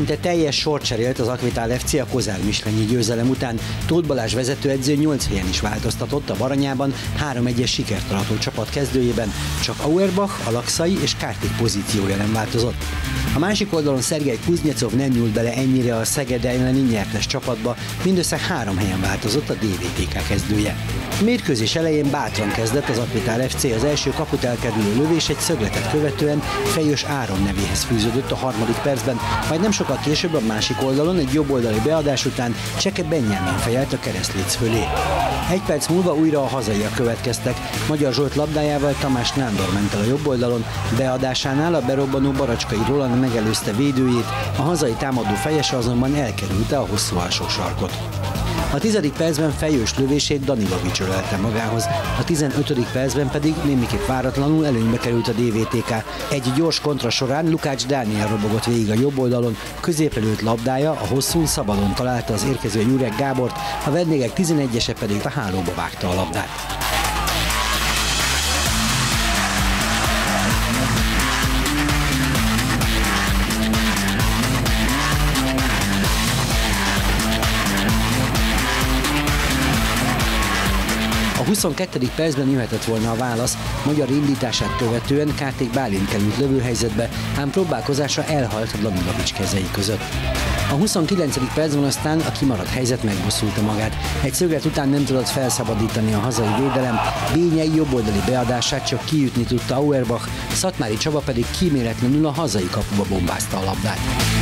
Szinte teljes sort cserélt az Aquital FC a Kozár-Mislenyi győzelem után. Tóth Balázs vezetőedző 8 helyen is változtatott, a Baranyában 3-1-es sikert arató csapat kezdőjében, csak Auerbach, Alakszai és Kártik pozíciója nem változott. A másik oldalon Szergej Kuznyecov nem nyúlt bele ennyire a Szeged elleni nyertes csapatba, mindössze 3 helyen változott a DVTK kezdője. A mérkőzés elején bátran kezdett az Aquital FC, az első kaput elkerülő lövés egy szögletet követően Fejős Áron nevéhez fűződött a 3. percben, majd nem sokkal később a másik oldalon egy jobboldali beadás után Cseke Benjamin fejelt a keresztléc fölé. 1 perc múlva újra a hazaiak következtek. Magyar Zsolt labdájával Tamás Nándor ment el a jobb oldalon, beadásánál a berobbanó Baracskai Roland megelőzte védőjét, a hazai támadó fejese azonban elkerülte a hosszú alsó sarkot. A 10. percben Fejős lövését Danilovics ölelte magához, a 15. percben pedig némiképp váratlanul előnybe került a DVTK. Egy gyors kontra során Lukács Dániel robogott végig a jobb oldalon, középre lőtt labdája a hosszún szabadon találta az érkező Jurek Gábort, a vendégek 11-ese pedig a hálóba vágta a labdát. A 22. percben jöhetett volna a válasz, magyar indítását követően Kártik Bálint került lövőhelyzetbe, ám próbálkozása elhalt a Danilovics kezei között. A 29. percben aztán a kimaradt helyzet megbosszulta magát. Egy szöglet után nem tudott felszabadítani a hazai védelem, Bényei jobboldali beadását csak kiütni tudta Auerbach, Szatmári Csaba pedig kíméletlenül a hazai kapuba bombázta a labdát.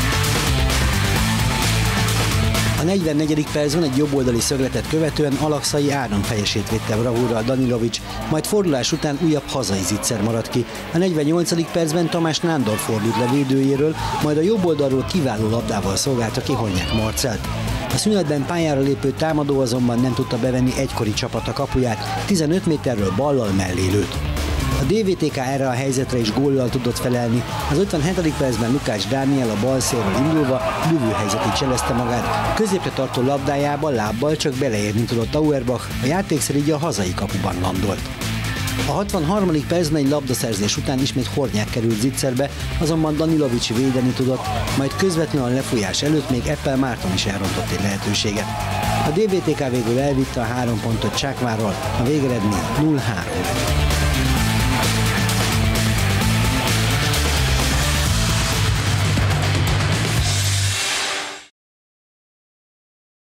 A 44. percben egy jobboldali szögletet követően Alakszai Áron fejesét védte bravúrral Danilovics, majd fordulás után újabb hazai zicser maradt ki. A 48. percben Tamás Nándor fordult le védőjéről, majd a jobb oldalról kiváló labdával szolgálta ki Hornyák Marcelt. A szünetben pályára lépő támadó azonban nem tudta bevenni egykori csapata kapuját, 15 méterről ballal mellé lőtt. A DVTK erre a helyzetre is góllal tudott felelni. Az 57. percben Lukács Dániel a bal szélről indulva lövőhelyzetig cselezte magát. Középre tartó labdájába lábbal csak beleérni tudott Auerbach, a játékszer így a hazai kapuban landolt. A 63. percben egy labdaszerzés után ismét Hornyák került zicserbe, azonban Danilovics védeni tudott, majd közvetlenül a lefújás előtt még Eppel Márton is elrontott egy lehetőséget. A DVTK végül elvitte a 3 pontot Csákvárral, a végeredmény 0-3.